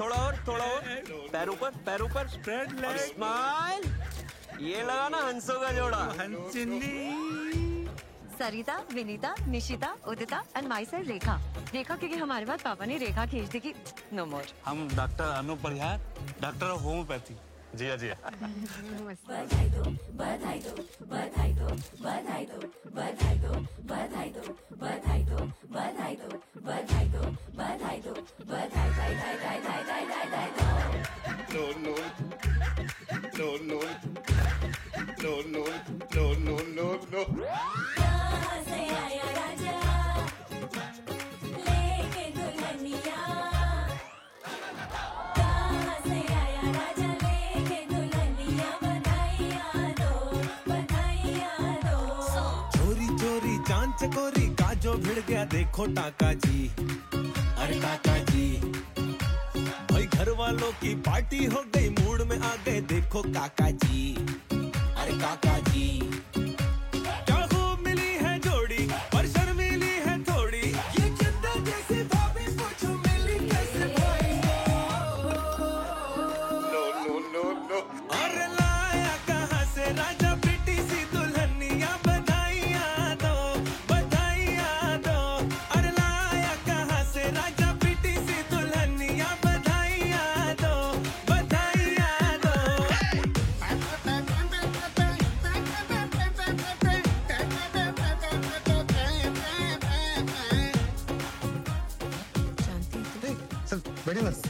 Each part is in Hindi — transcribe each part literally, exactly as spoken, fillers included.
थोड़ा और, थोड़ा और, पैर ऊपर, पैर ऊपर, स्प्रेड लेग, स्माइल। ये लगा ना हंसों का जोड़ा। हंसनी। Sarita, Vinita, Nishita, Udita and myself Rekha. Rekha क्योंकि हमारे बाद पापा ने रेखा खींच दी कि नो मोर। हम doctor Anup Parihar, doctor of homeopathy. जिया जिया। बधाई दो, बधाई दो, बधाई दो, बधाई दो, बधाई दो, बधाई दो, बधाई दो, बधाई दो, बधाई दो, बधाई दो, बधाई बधाई बधाई बधाई बधाई दो। No no no no no no no no no no. कहाँ से आया राजा लेके दुल्हनिया, कहाँ से आया राजा लेके दुल्हनिया, बधाइयाँ दो, बधाइयाँ दो। चोरी चोरी चांद चकोरी काजो भिड़ गया देखो टाका जी, अरे टाका जी। भाई घर वालों की पार्टी हो गई, मूड में आ गए देखो काका जी, अरे काका जी। क्या खूब मिली है जोड़ी पर शर्मीली है थोड़ी, ये चंदा जैसी भाभी पूछो मिली कैसे भाई। No no no no. अरे लाया कहाँ से राजा बेटी सी दुल्हनिया, बधाइयाँ दो, बधाइयाँ दो। अरे लाया कहाँ से राजा बेटी सी दुल्हनिया, बधाइयाँ दो, बधाइयाँ दो। सर बैठे बस।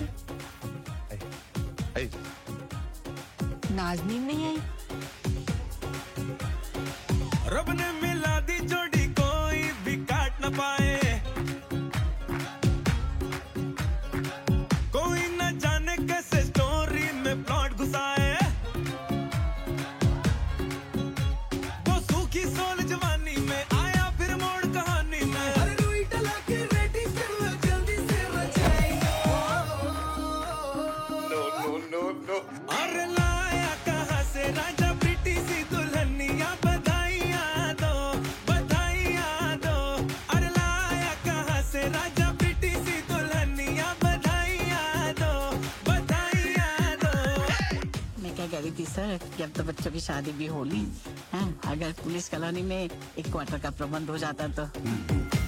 आई नाज़नीन नहीं आई। रब ने मिला दी जोड़ी कोई भी काट न पाए, कोई न जाने कैसे स्टोरी में प्लॉट घुसाए। वो सूखी सोल जवानी में आया फिर मोड़ कहानी में, अरे रुई डला के रेडी कर लो जल्दी से रजाई। No no no no. अरे लाया कहाँ से राजा बेटी सी दुल्हनिया, बधाइयाँ दो, बधाइयाँ दो। अरे लाया कहाँ से राजा बेटी सी दुल्हनिया, बधाइयाँ दो, बधाइयाँ दो। मैं क्या कह रही थी सर कि अब तो बच्चों की शादी भी होली है, अगर पुलिस कॉलोनी में एक क्वार्टर का प्रबंध हो जाता तो।